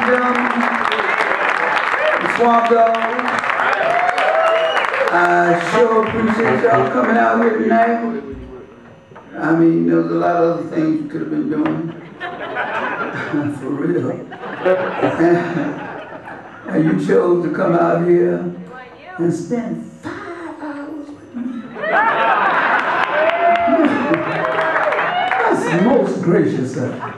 gentlemen, the Swamp Dogs. I sure appreciate y'all coming out here tonight. I mean, there's a lot of other things you could have been doing. For real. And you chose to come out here and spend 5 hours with me. That's most gracious of you.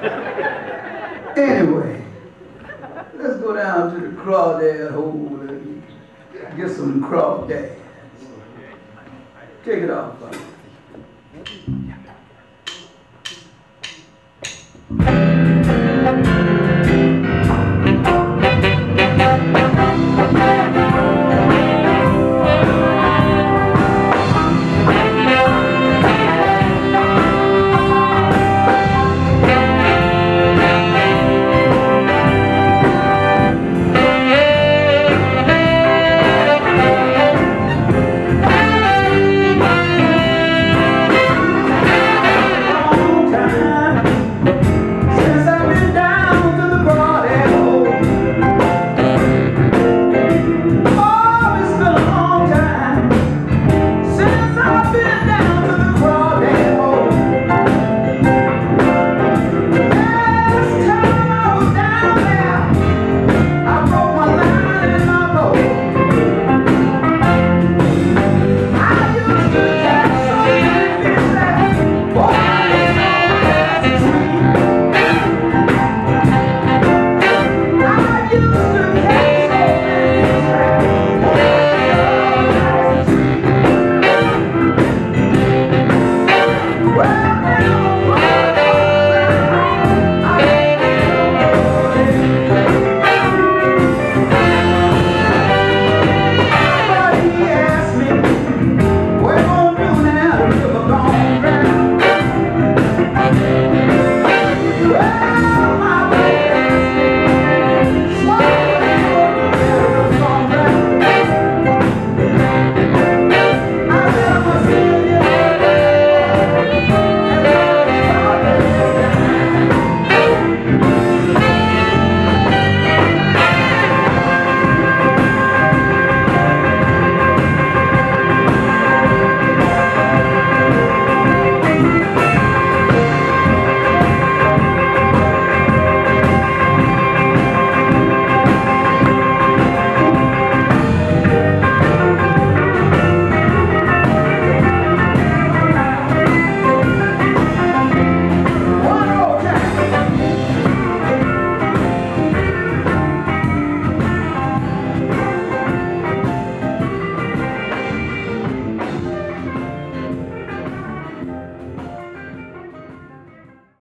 Anyway, let's go down to the crawdad hole and get some crawdads. Take it off, buddy.